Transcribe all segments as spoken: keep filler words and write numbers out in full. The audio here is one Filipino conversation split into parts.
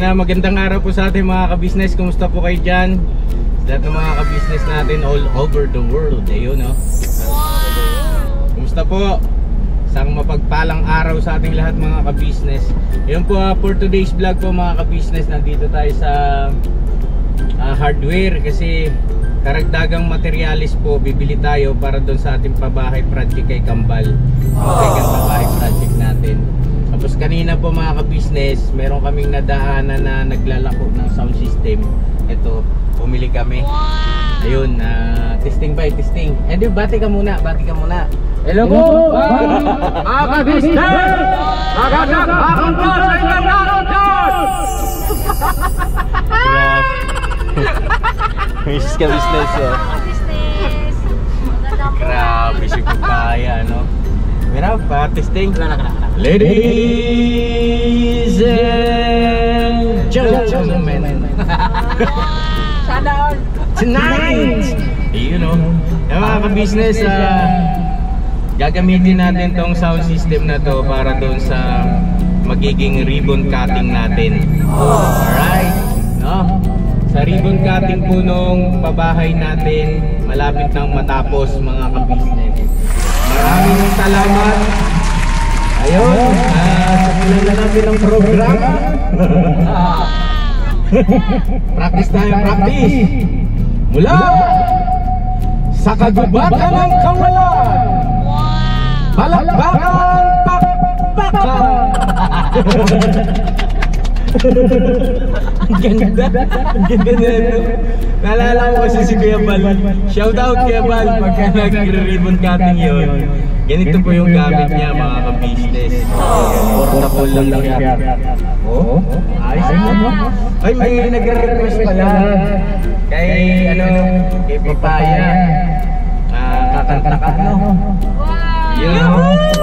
Ayan na, magandang araw po sa ating mga ka-business. Kumusta po kayo dyan? Sa lahat ng mga ka-business natin all over the world. Ayun, no? Kumusta po? Isang mapagpalang araw sa ating lahat mga ka-business. Ayun po, uh, for today's vlog po mga ka-business, nandito tayo sa uh, hardware kasi karagdagang materialis po bibili tayo para doon sa ating pabahay project kay Kambal. Second pabahay project natin. Tapos kanina po mga ka-business, meron kaming nadaanan na naglalako ng sound system. Ito, pumili kami. Ayun, uh, testing ba? Testing. Eh di, bati ka muna, bati ka muna. Hello po! Mga ka-business! Magandang hapon po sa inyong lahat! Misis ka-business oh. Grabe si papaya, no? Meron pa, testing. Ladies and gentlemen, tonight, you know, yung mga ka-business, uh, gagamitin natin tong sound system na to para doon sa magiging ribbon cutting natin. Alright, no? Sa ribbon cutting po nung pabahay natin, malapit nang matapos mga ka-business. Maraming salamat. Ayun, uh, simulan na natin ang program. Practice tayo, practice. Mula sa kagubatan ng kawalan, palakpakan, pakpakan. Ang ganda, ang ganda na ito. Naalala ko kasi si Kuya Bal. Shout out Kuya Bal pagka nag-ribbon cutting yun. Ganito po yung gamit niya mga ka-business. Portable lang siya. Oh, ayos mo. Ay, may nag-request pala kay ano, kay Papaya. Ah, kakanta-kat no. Yun.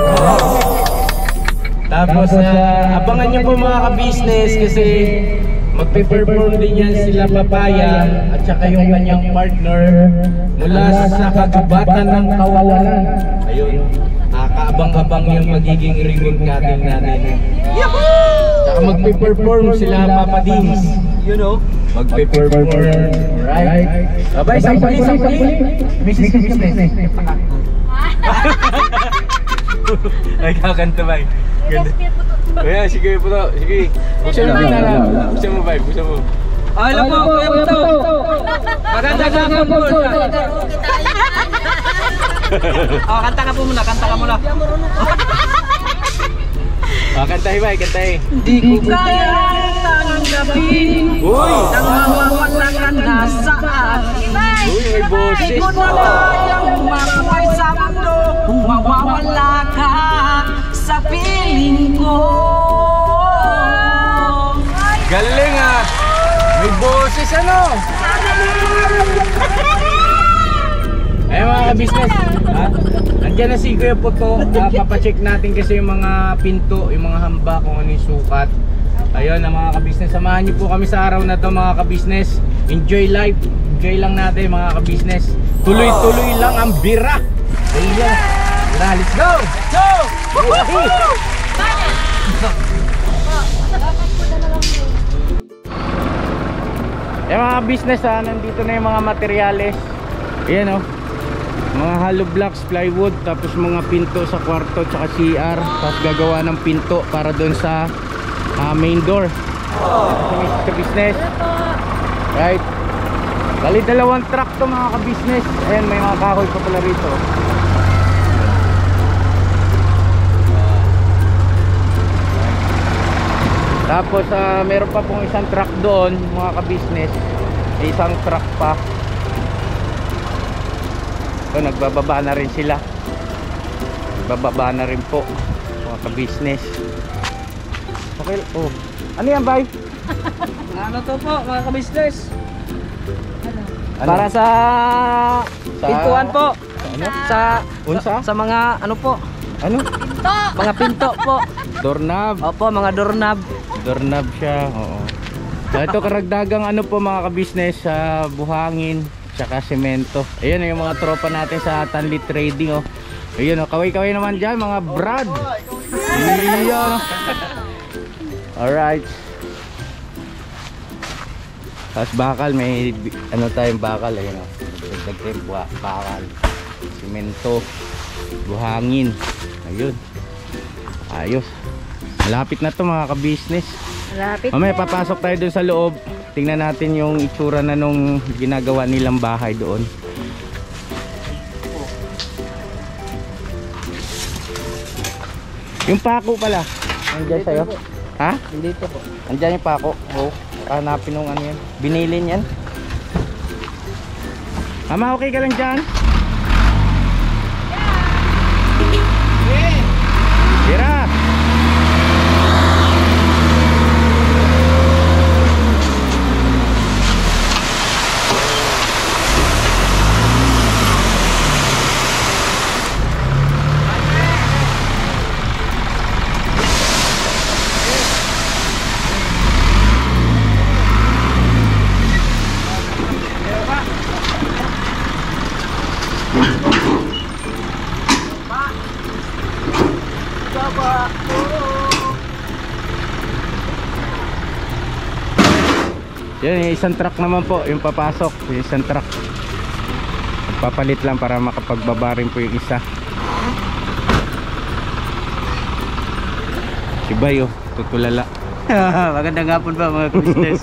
Tapos uh, abangan nyo po mga ka-business kasi magpe-perform din yan sila Papaya at saka yung kanyang partner mula sa kagubatan ng kawalan. Ayun, uh, kaabang-abang yung magiging ribbon cutting natin. Saka magpe-perform sila Papa Dins. You know, magpe-perform. Right? Abay, sampali, sampali. Misis ka-business. Ay, kakanta ba? Kaya, sige po to. Sige. Buksan mo na lang. Buksan mo ba? Buksan mo. Alam po, kuya po to. Magandang hapon po. Oh, kanta ka po muna. Kanta ka muna. Ah, kantahin ba? Kantahin. Di ko kaya tanggapin. Uy! Nang mawawala ka na sa akin. Uy, may boses. Di ko na kayang mabuhay sa mundo kung mawawala ka sa piling ko. Galing ah! May boses ano? Ay mga ka-business, ha? Nandiyan na si Kuya Puto. uh, Papacheck natin kasi yung mga pinto, yung mga hamba, kung ano yung sukat. Ayun na mga ka-business, samahan niyo po kami sa araw na to mga ka-business. Enjoy life, enjoy lang natin mga ka-business. Tuloy-tuloy lang ang bira. Ayun, tara, let's go! Go! Woohoo! Eh mga business ha, nandito na yung mga materyales. Ayan o, mga hollow blocks, plywood, tapos mga pinto sa kwarto tsaka C R. Tapos gagawa ng pinto para doon sa uh, main door. Ito sa business. Right. Bali dalawang truck to mga ka-business. Ayan, may mga kahoy pa pala rito. Tapos uh, meron pa pong isang truck doon mga ka-business. May isang truck pa. So nagbababa na rin sila. Nagbababa na rin po mga ka-business. Okay. Oh. Ano yan, bay? Ano to po mga ka-business? Ano? Para sa, Sa pintuan po. Ano? Sa Unsa? sa mga ano po? Ano? Pinto! Mga pinto po. Doorknob. Opo, mga doorknob. Doorknob siya, oo. So, ito karagdagang ano po mga ka-business sa buhangin tsaka semento. Ayun yung mga tropa natin sa Tanli Trading oh. Ayun oh, kaway-kaway naman dyan mga brad. Ayun. Alright. Tapos bakal, may ano tayong bakal, ayun o. Dagdag tayong buha- bakal. Simento. Buhangin. Ayun. Ayos. Malapit na to mga ka-business. Malapit Mamaya na. papasok tayo dun sa loob. Tingnan natin yung itsura na nung ginagawa nilang bahay doon. Yung pako pala. Nandiyan sa'yo? Ha? Dito po. Nandiyan yung pako. Oh, hanapin nung ano yan. Binilin yan. Mama, okay ka lang dyan? Tira! Yan, yung isang truck naman po, yung papasok, yung isang truck. Papalit lang para makapagbaba rin po yung isa. Si Bayo, tutulala. Magandang hapon ba mga business?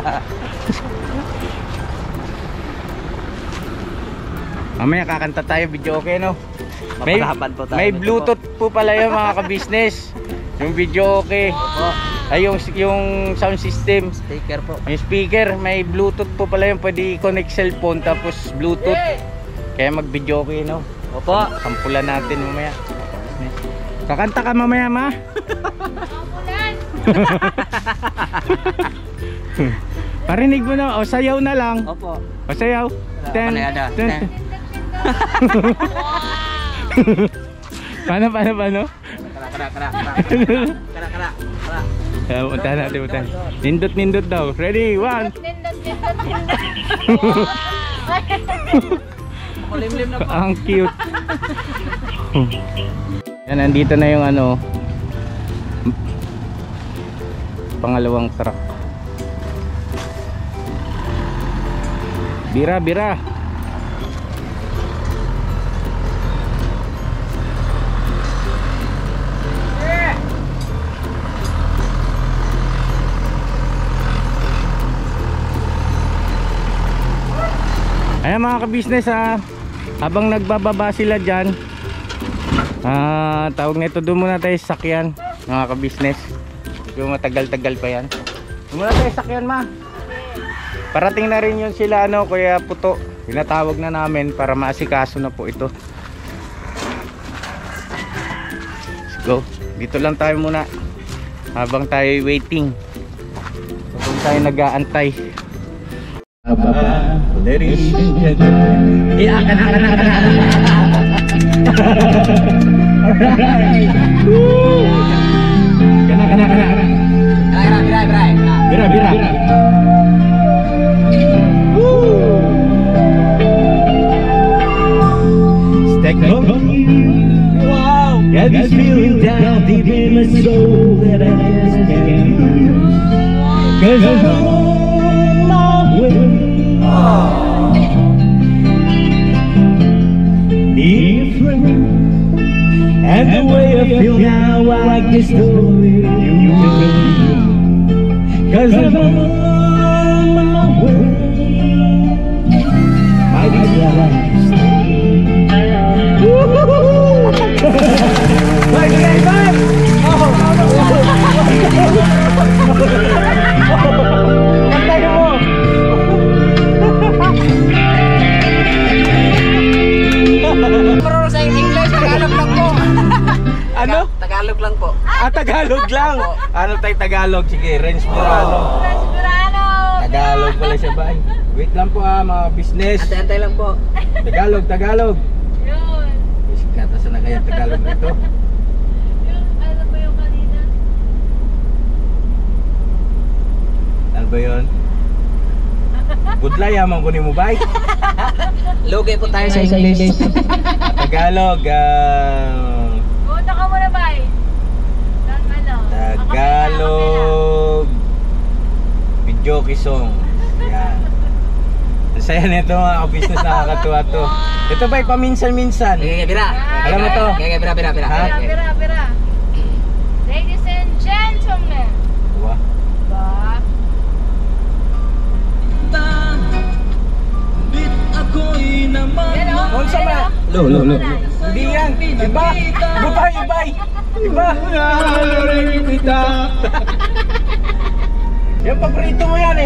Mamaya kakanta tayo, video okay no? May, Mapalaban po tayo may nito bluetooth po pala yung mga ka-business. Yung video okay. Ay, yung, yung sound system. Sticker po. Yung speaker, may bluetooth po pala yung pwede i-connect cellphone tapos bluetooth. Kaya mag-video okay no? Opo. Sampulan natin mamaya. Kakanta ka mamaya ma? Parinig mo na, o sayaw na lang. Opo. O sayaw. Ten, Panayada. ten, ten. Paano, paano, paano? Kara, kara, kara. Kara, kara. Kara. Uh, puntahan natin, puntahan. Nindot, nindot daw. Ready, one. Nindot, nindot, nindot. Makulimlim na po. Ang cute. Yan, nandito na yung ano, pangalawang truck. Bira, bira. Ayan mga ka-business, ah, habang nagbababa sila dyan, ah, tawag na ito, doon muna tayo sa sakyan mga ka-business. Yung matagal-tagal pa yan. Doon muna tayo sa sakyan ma. Parating na rin yun sila ano, Kuya Puto. Pinatawag na namin para maasikaso na po ito. Let's go. Dito lang tayo muna habang tayo waiting, habang tayo nag-aantay. Ladies and gentlemen. Eh, akan, akan, akan, akan. Alright. Woo. Kana, kana, kana. Kara, kara, kara, kara. Bira, bira. Woo. Stack up. Wow. Got this feeling down deep in my soul that I just can't lose. Cause I'm on my way. Need a friend, and the way I feel now, I like this story you tell. Cause I'm on my way. My last Bye, bye, bye. Kantay mo. Marunong sa English, Tagalog lang po. Ano? Tagalog lang po. Ah, Tagalog lang. Ano tayo Tagalog? Sige, Renz Morano. Rasburano. Tagalog pala siya ba? Wait lang po ah, mga business. Antay-antay lang po. Tagalog, Tagalog. Yun. Katasan na kaya Tagalog nito. Yung ano ba yung kanina? Ano ba yun? Good lay, amang kunin mo ba? Lugi po tayo sa English. Tagalog, ah... Punta ka muna ba? Ng ano? Tagalog video song. Yan. saya nito mga ka-business, nakakatuwa to. Ito ba'y paminsan-minsan? Okay, bira. Alam mo to? Okay, bira, bira, bira. Ha? Pira, pira, pira. Ladies and gentlemen. Wow. Ba? Yan o. Kung sa ma? Lo, lo, lo. Hindi yan. Iba. Iba, iba. Iba. Kita. Yung paborito mo yan eh.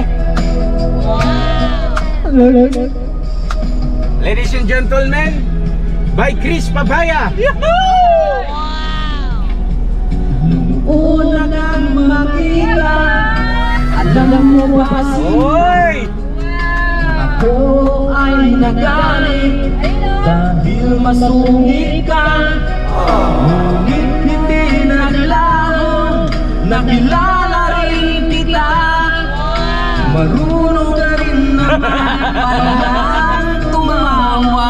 Ladies and gentlemen, by Chris Pabaya. Una kang makita, alam mo ba Oy! ako ay nagalit dahil masungit ka, ngunit hindi naglaho, nakilala rin kita, marunong ka rin naman palang tumawa.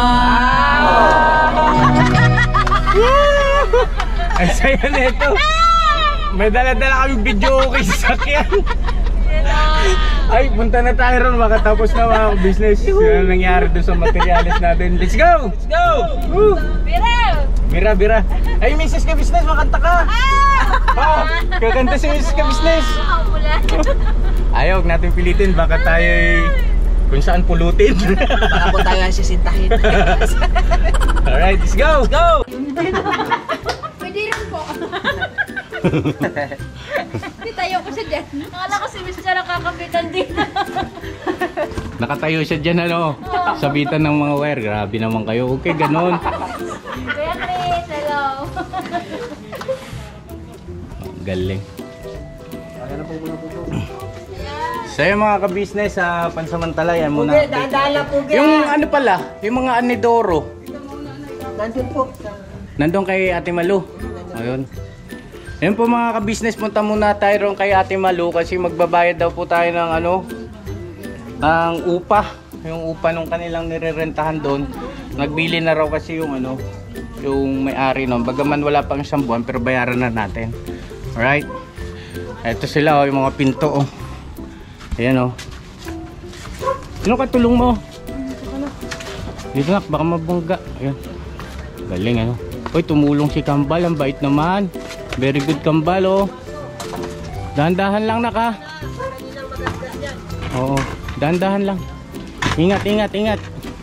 Ay, saya nito. May dala-dala kaming video okay sa sakyan. Ay, punta na tayo ron, makatapos na mga business. Yun ang nangyari doon sa materialis natin. Let's go! Let's go! Woo! Pira! Bira, bira. Ay, Missus Ka Business, makanta ka! Ah! Kakanta si Missus Ka Business. Ayaw, huwag natin pilitin. Baka tayo kung saan pulutin. Baka po tayo ang sisintahin. Alright, let's go! Let's go! Pwede rin po. Hindi tayo ko siya dyan. Akala ko si Miss Chara kakapitan din. Nakatayo siya dyan, ano? Sabitan ng mga wire. Grabe naman kayo. Okay, ganon. Kuya Chris, hello. Galing. So yung mga ka-business sa pansamantala, yan muna. Dadala po Yung ano pala, yung mga anidoro. Nandun po. Nandun kay Ate Malu. Ayun. Ayun po mga ka-business, punta muna tayo ron kay Ate Malu kasi magbabayad daw po tayo ng ano, ng upa. Yung upa nung kanilang nirerentahan doon. Nagbili na raw kasi yung ano, yung may-ari nun. Bagaman wala pang isang buwan pero bayaran na natin. Alright. Ito sila oh, yung mga pinto oh. Ayan oh. Sino katulong mo? Dito na, baka mabungga. Ayan. Galing ano. Uy, tumulong si Kambal, ang bait naman. Very good Kambal oh. Dahan-dahan lang na ka. Oo, dahan-dahan lang. Ingat, ingat, ingat.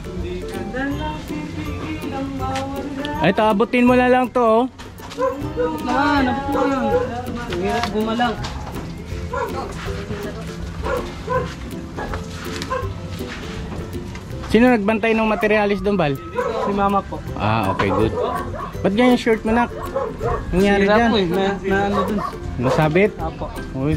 Ay, taabutin mo na lang to oh. Ah, napot mo yun. Hirap gumalang. Sino nagbantay ng materialis doon, Bal? Si mama po. Ah, okay, good. Ba't ganyan shirt mo, nak? Nangyari Sira dyan? po eh. Na, na ano dun. Nasabit? Apo. Uy.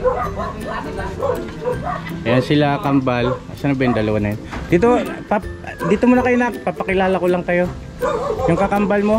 Ayan sila, Kambal. Asan na ba yung dalawa na yun? Dito, pap, dito muna kayo, nak. Papakilala ko lang kayo. Yung kakambal mo.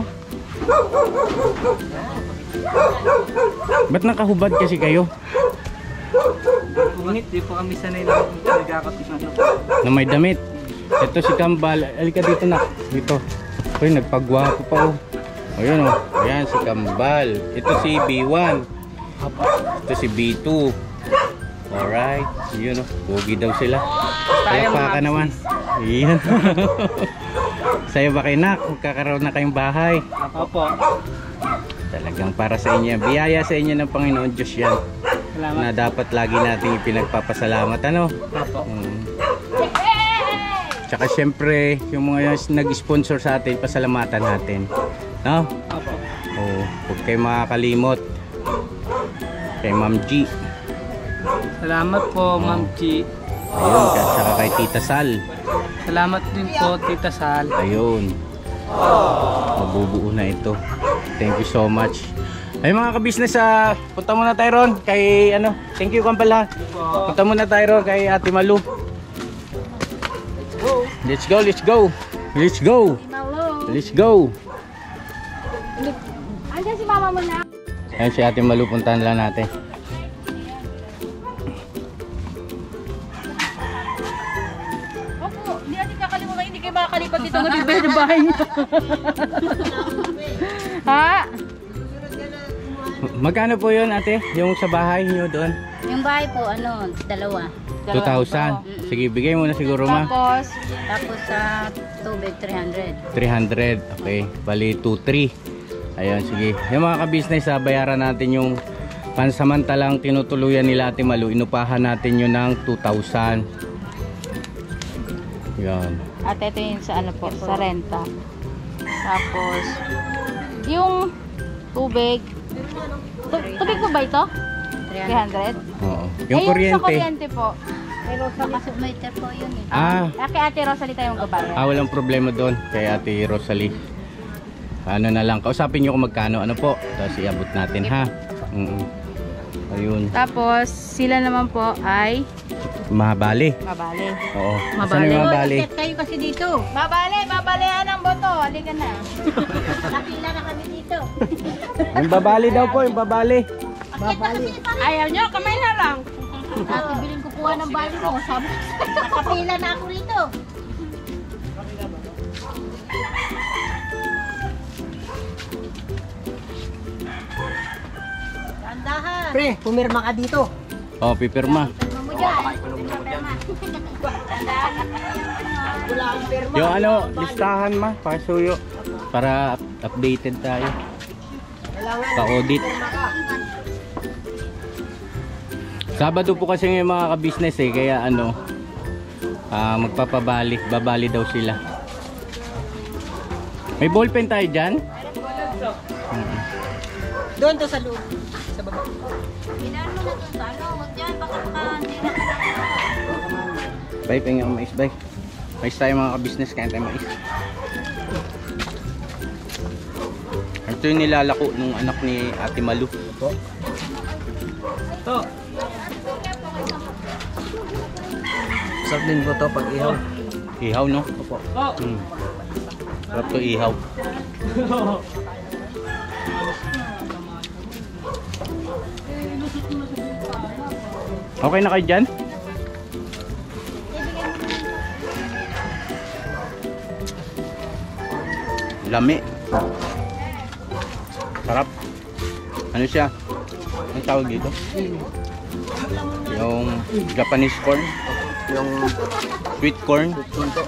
Ba't nakahubad kasi kayo? Ngunit, di po kami sanay na nagkakapit na. Na may damit. Ito si Kambal. Alika dito na. Dito. Uy, nagpagwapo pa oh. Ayun oh. Ayan si Kambal. Ito si B one. Ito si B two. Alright. Yun oh. Pogi daw sila. Palakpakan naman. Ayan. Sa'yo ba kayo, nak? Magkakaroon na kayong bahay. Opo. Talagang para sa inyo. Biyaya sa inyo ng Panginoon Diyos yan. Salamat. Na dapat lagi natin ipinagpapasalamat. Ano? Opo. Hmm. Tsaka syempre, yung mga nag-sponsor sa atin, pasalamatan natin. No? Opo. Oo, huwag kayo makakalimot. Kay Ma'am G. Salamat po, Ma'am Chi. Ayun, at saka kay Tita Sal. Salamat din po, Tita Sal. Ayun. Mabubuo na ito. Thank you so much. Ay mga ka-business, uh, punta muna tayo ron kay ano, thank you Kambal ha. Punta muna tayo ron kay Ate Malu. Let's go, let's go. Let's go. Hello. Let's go. Andiyan si mama mo na. Ayun si Ate Malu, puntahan lang natin. Opo, hindi natin kakalimutan, hindi kayo makakalipat dito mag-ibig ng bahay niyo. Ha? Magkano po yun ate? Yung sa bahay nyo doon? Yung bahay po, ano, dalawa. two thousand. Sige, bigay mo na siguro ma. Tapos, tapos sa tubig, three hundred. three hundred. Okay. Bali, two three. Ayun, sige. Yung mga ka-business, ah, bayaran natin yung pansamantalang tinutuluyan nila Ate Malu. Inupahan natin yun ng two thousand. Yan. At ito yung sa ano po, sa renta. Tapos, yung tubig. Tu tubig po ba ito? three hundred? Oo. Eh, Yung yung sa kuryente. kuryente po. Pero sa meter po yun eh. Ah, Ah, kay Ate Rosalie tayong babae. ah, walang problema doon. Kay Ate Rosalie. Ano na lang. Kausapin nyo kung magkano. Ano po. Tapos iabot natin ha. Mm -mm. Ayun. Tapos, sila naman po ay Mahabali. mabali. Oo. Mabali. Asan yung mabali? Step kayo kasi dito. Mabali, mabalian ang boto. Halika na. Nakila na kami dito. Yung babali daw po. Yung babali. Ayaw nyo, kamay na lang. Ate, bilhin ko kuha ng bali mo. Sabi, nakapila na ako rito. Tandahan. Pre, pumirma ka dito. Oh, pipirma. Pirma mo dyan. Wala ang pirma. Yung ano, listahan ma. Pasuyo. Para up- updated tayo. Kailangan Pa-audit. pirma ka. Sabado po kasi yung mga ka-business eh. Kaya ano, ah, magpapabali. Babali daw sila. May ballpen tayo dyan? Doon to sa loob. Sa baba. Pinaan mo na dun sa ano. Huwag dyan. Baka makandira ka lang. Bay, pengen ang mais, bay. Mais tayo mga ka-business, kaya tayo mais. Ito yung nilalako nung anak ni Ate Malu. To. Sarap din po to pag ihaw. Ihaw, no? Opo. Hmm. Sarap to ihaw. Okay na kayo dyan? Lami. Sarap. Ano siya? Anong tawag dito? Yung Japanese corn. Yung Sweet corn. punto.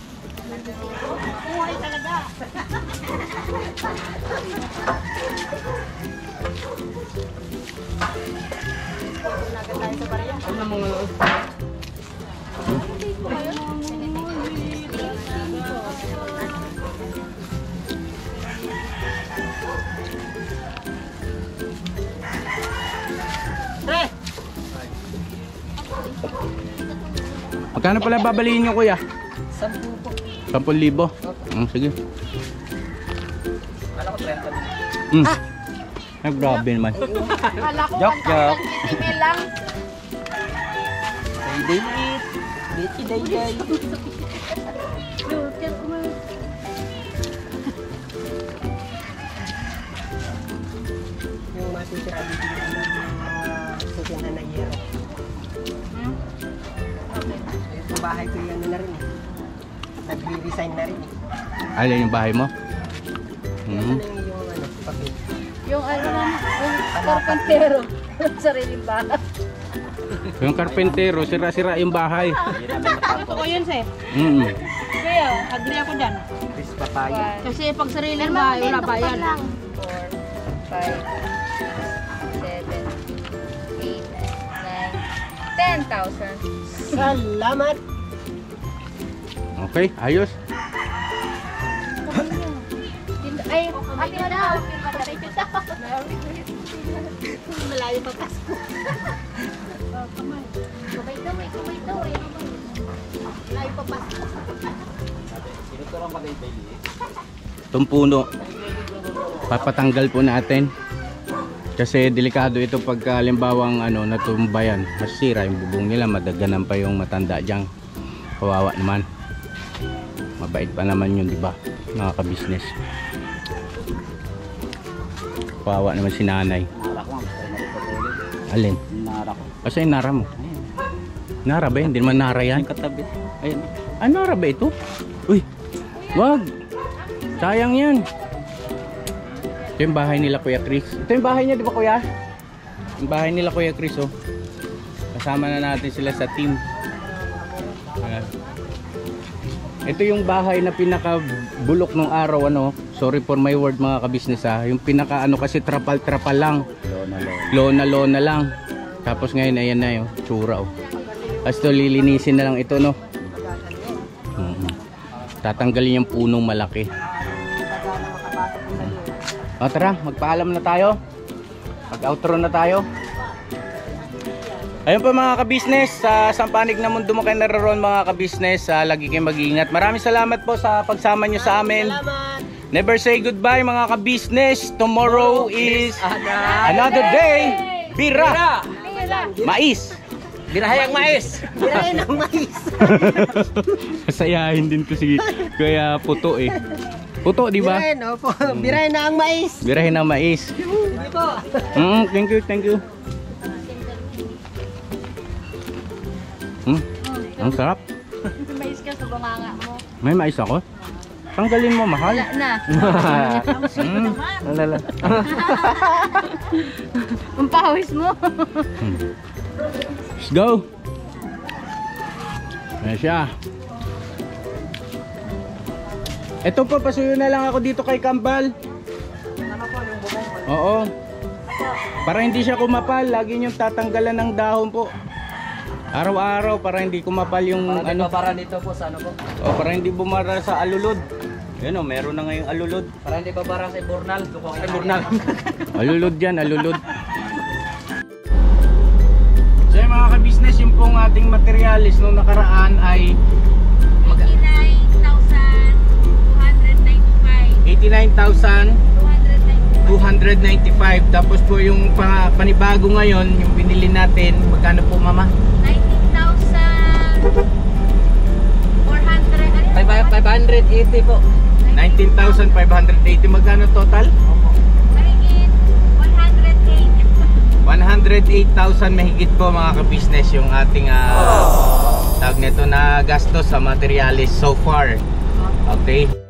Pre, Magkano pala babalihin nyo, kuya? sampu po. ten libo. Hmm, sige. Kala ko trenta. Hmm. Ay, grabe naman. Kala ko Joke, joke. one thousand fifty mil lang. Day day. Day day day. Yung matitira dito ng susunod na yero. Yung bahay ko yung ano na rin eh. Nag-resign na rin eh. Alin yung bahay mo? Ano Hmm. na yung, yung ano, papel. Yung ano na, yung karpentero. Sariling bahay. Yung karpentero, sira-sira yung bahay. Gusto ko yun, sir. Hmm. Kaya, agree ako dyan. Chris Papaya. Kasi pag sariling bahay, wala bayan. four, five, seven, eight, nine, ten thousand. Salamat! Okay, ayos. Ay, ate na daw. Malayo pa Pasko. Kumay daw eh, kumay daw eh. Malayo pa Pasko. Itong puno, papatanggal po natin. Kasi delikado ito pagka limbawang ano, natumbayan. Masira yung bubong nila, madaganan pa yung matanda dyan. Kawawa naman. Mabait pa naman yun, di ba? Mga ka-business. Kawawa naman si nanay. Alin? Nara ko. Kasi yung nara mo. Nara ba? Hindi naman nara yan. Katabi. Ayun. Ah, nara ba ito? Uy, wag. Sayang yan. Ito yung bahay nila Kuya Chris. Ito yung bahay niya, di ba Kuya? Yung bahay nila Kuya Chris, oh. Kasama na natin sila sa team. Ayan. Ito yung bahay na pinaka-bulok nung araw, ano. Sorry for my word mga ka-business ha. Yung pinaka ano kasi trapal-trapal lang. Lona-lona lang. Tapos ngayon ayan na yung tsura, oh. Tapos ito lilinisin na lang ito, no. Mm-hmm. Tatanggalin yung punong malaki. O tara, magpaalam na tayo. Mag-outro na tayo. Ayun po mga ka-business, sa sampanig na mundo mo kayo naroon mga ka-business, uh, lagi kayong mag-iingat. Maraming salamat po sa pagsama nyo sa amin. Never say goodbye mga ka-business. Tomorrow is another day. Bira! Mais! Birahe ang mais! Birahe ng mais! Masayahin din ko si Kuya Puto eh. Puto, di ba? Birahe, opo. Birahe na ang mais! Birahe ng mais. Hindi po. Mm, thank you, thank you. Hmm, ang sarap. Mais ka sa bunganga mo. May mais ako. Tanggalin mo, mahal. Wala na. Hmm, lalala. Ang pawis mo. Let's go. Ayan siya. Ito po, pasuyo na lang ako dito kay Kambal. Oo. Para hindi siya kumapal, lagi niyong tatanggalan ng dahon po. Araw-araw para hindi kumapal yung Para ano. para dito po sa ano po. O, para hindi bumara sa alulod. Yan o, meron na ngayong alulod. Para hindi babara sa Burnal. Sa Burnal. Alulod yan, alulod. So yung mga ka-business, yung pong ating materialis nung nakaraan ay eighty-nine thousand two hundred ninety-five. Tapos po yung pa, panibago ngayon, yung binili natin, magkano po mama? nineteen thousand four hundred. five hundred eighty po. nineteen thousand five hundred eighty. Magkano total? Mahigit one hundred eight. one hundred eight thousand mahigit po mga ka-business yung ating uh, tawag nito na gastos sa materialis so far. Okay.